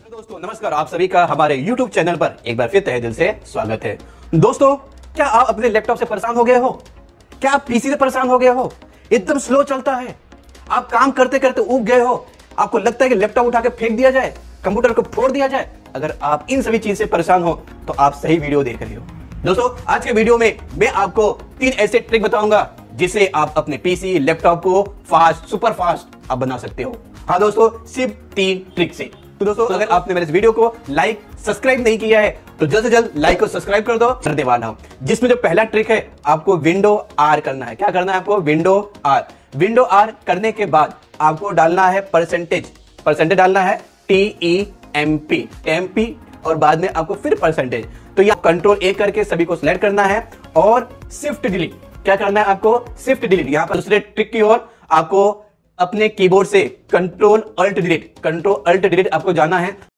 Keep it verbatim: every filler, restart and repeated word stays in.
दोस्तों नमस्कार, आप सभी का हमारे YouTube चैनल पर एक बार फिर तहे दिल से स्वागत है। दोस्तों, क्या आप अपने लैपटॉप से परेशान हो गए हो? क्या आप पीसी से परेशान हो गए हो? एकदम स्लो चलता है, आप काम करते करते ऊब गए हो, आपको लगता है कि लैपटॉप उठा के फेंक दिया जाए, कंप्यूटर को फोड़ दिया जाए। अगर आप इन सभी चीज से परेशान हो तो आप सही वीडियो देख रहे हो। दोस्तों, आज के वीडियो में मैं आपको तीन ऐसे ट्रिक बताऊंगा जिससे आप अपने पीसी लैपटॉप को फास्ट सुपर फास्ट आप बना सकते हो। हाँ दोस्तों, सिर्फ तीन ट्रिक से। तो दोस्तों, अगर आपने मेरे इस वीडियो को लाइक सब्सक्राइब नहीं किया है तो जल्द से जल्द लाइक और सब्सक्राइब कर दो। करने वाला हूं, जिसमें जो पहला ट्रिक है, आपको विंडो आर करना है। क्या करना है आपको? Window are. विंडो आर करने के बाद आपको डालना है परसेंटेज। परसेंटेज डालना है T E M P M P और बाद में आपको फिर परसेंटेज। तो ये कंट्रोल ए करके सभी को सिलेक्ट करना है और शिफ्ट डिलीट। क्या करना है आपको? Shift delete. यहां पर दूसरे ट्रिक की ओर आपको अपने कीबोर्ड से control alt delete control alt delete आपको जाना है।